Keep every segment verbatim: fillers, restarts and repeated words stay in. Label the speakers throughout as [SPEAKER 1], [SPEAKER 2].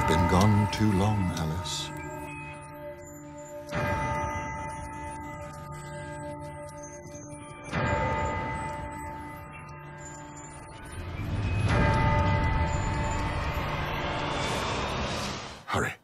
[SPEAKER 1] I've been gone too long, Alice. Hurry.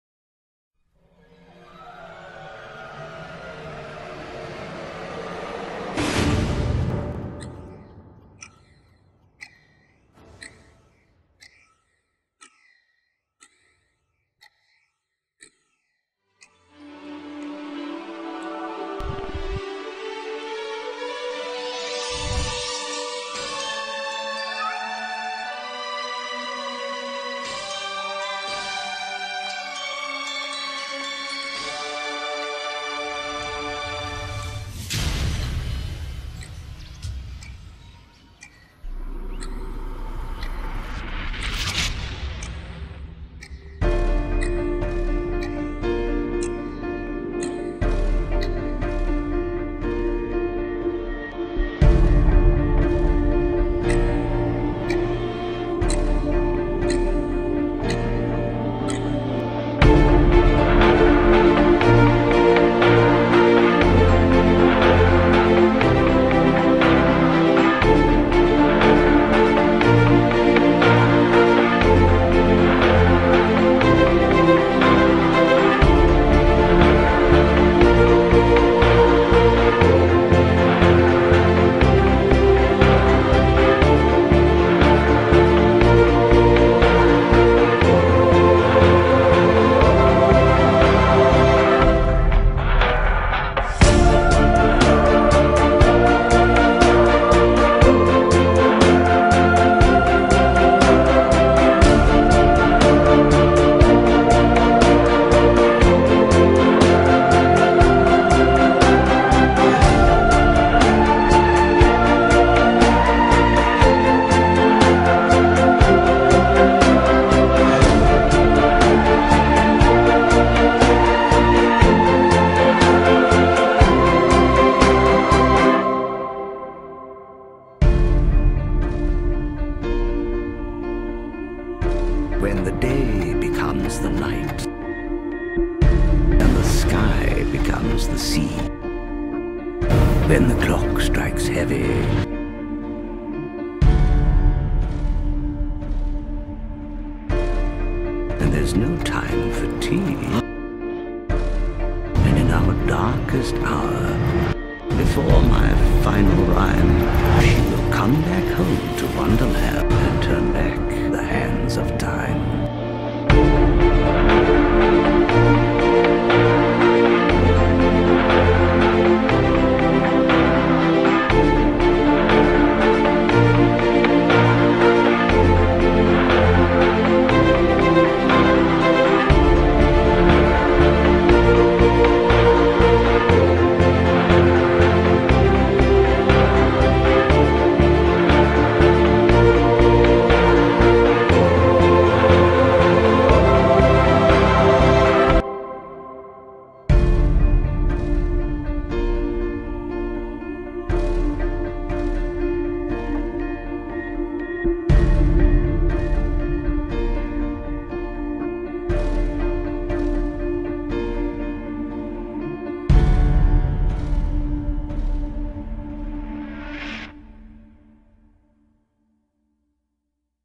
[SPEAKER 2] When the day becomes the night, and the sky becomes the sea, then the clock strikes heavy, and there's no time for tea. And in our darkest hour, before my final rhyme, she will come back home to Wonderland and turn back the hands of time.